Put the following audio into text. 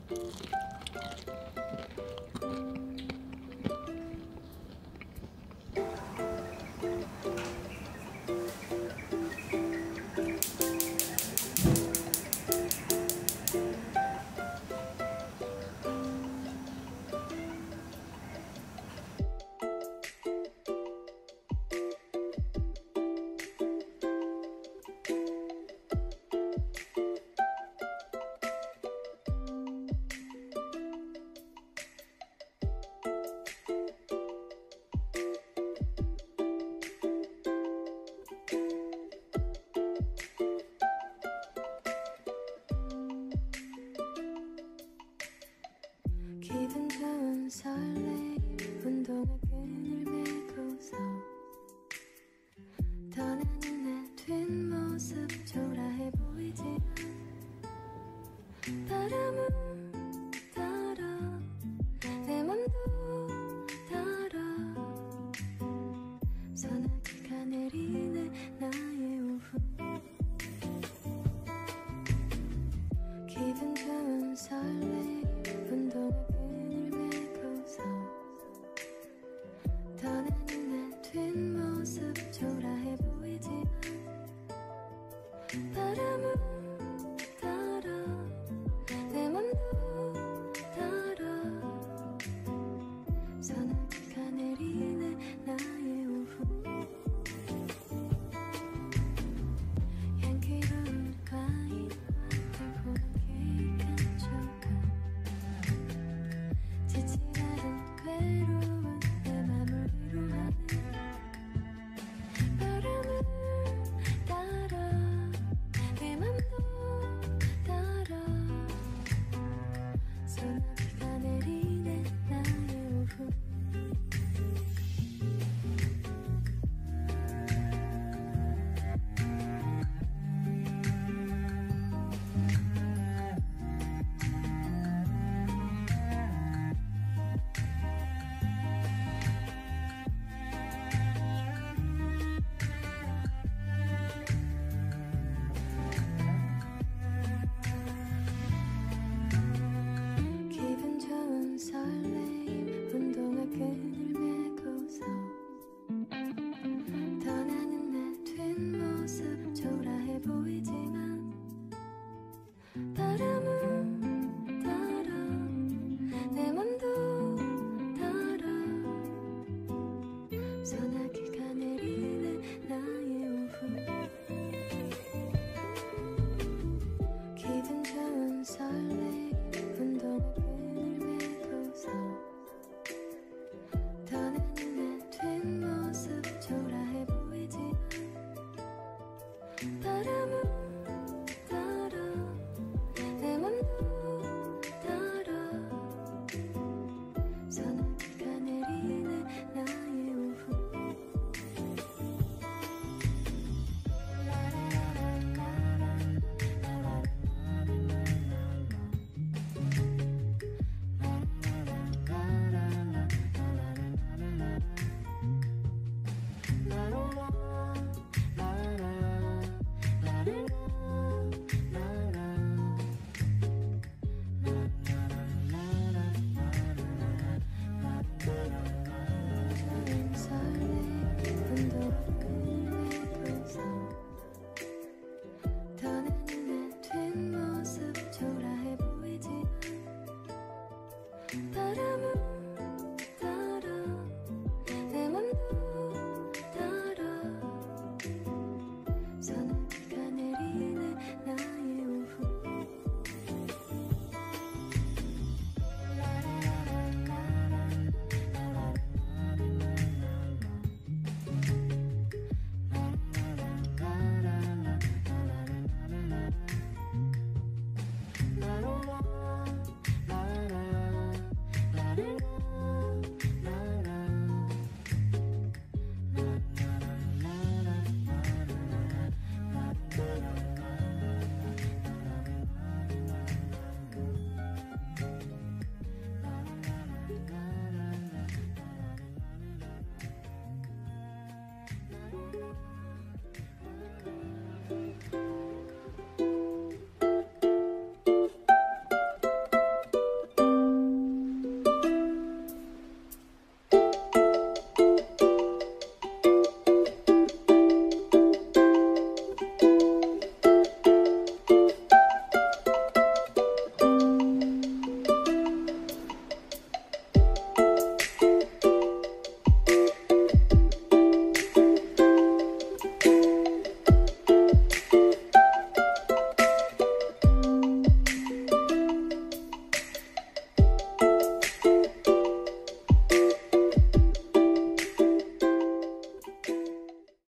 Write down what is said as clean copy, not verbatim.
기분 좋은 설레임 운동화 끈을 메고서 떠나는 내 뒷모습 초라해 보이지만 바람은 따라 내 맘도 따라 소나기가 내리는 나의 오후 기분 좋은 설레임 운동화 끈을 메고서 떠나는 내 뒷모습 초라해 보이지만 바람은 따라 내 맘도 따라 소나기가 내리는 나의 오후 향기로운 과일 달콤한 케이크 한 조각 지치라는 괴로운 내 맘을 위로하는 바람을 따라 내 맘도 따라 소나기가 내리는 나의 오후 기분 좋은 설레임 운동화 끈을 메고서 떠나는 내 뒷모습 초라해 보이지만 바람은 따라 내 맘도 따라 소나기가 내리는 나의 오후 기분 좋은 설레임 운동화 끈을 메고서 떠나는 내 뒷모습 초라해 보이지만 바람